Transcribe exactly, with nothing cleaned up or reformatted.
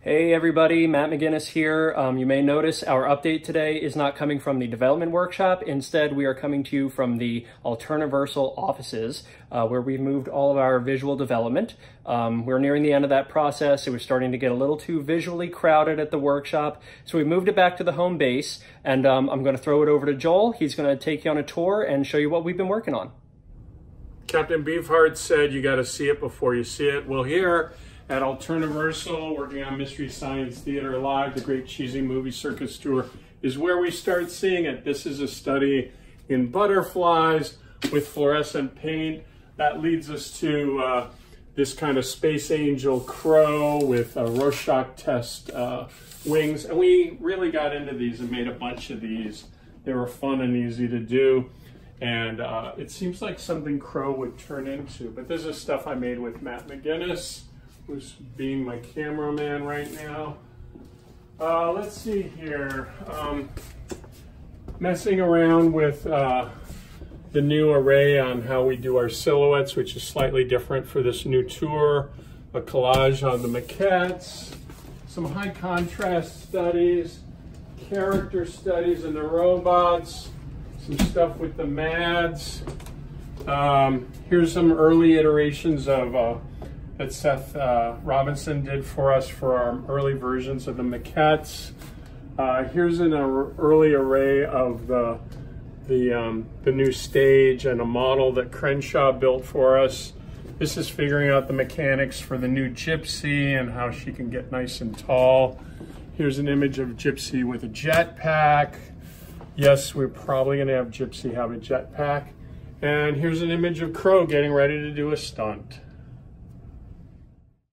Hey everybody, Matt McGinnis here. Um, you may notice our update today is not coming from the development workshop. Instead, we are coming to you from the Alterniversal offices, uh, where we've moved all of our visual development. Um, we're nearing the end of that process. It was starting to get a little too visually crowded at the workshop. So we moved it back to the home base, and um, I'm gonna throw it over to Joel. He's gonna take you on a tour and show you what we've been working on. Captain Beefheart said you gotta see it before you see it. Well, here at Alterniversal, working on Mystery Science Theater Live, the Great Cheesy Movie Circus Tour, is where we start seeing it. This is a study in butterflies with fluorescent paint. That leads us to uh, this kind of space angel crow with a Rorschach test uh, wings. And we really got into these and made a bunch of these. They were fun and easy to do. And uh, it seems like something crow would turn into. But this is stuff I made with Matt McGinnis, who's being my cameraman right now. Uh, let's see here. Um, messing around with uh, the new array on how we do our silhouettes, which is slightly different for this new tour. A collage on the maquettes, some high contrast studies, character studies in the robots, some stuff with the Mads. Um, here's some early iterations of uh, that Seth uh, Robinson did for us for our early versions of the maquettes. Uh, here's an ar early array of the the um, the new stage and a model that Crenshaw built for us. This is figuring out the mechanics for the new Gypsy and how she can get nice and tall. Here's an image of Gypsy with a jetpack. Yes, we're probably gonna have Gypsy have a jetpack. And here's an image of Crow getting ready to do a stunt.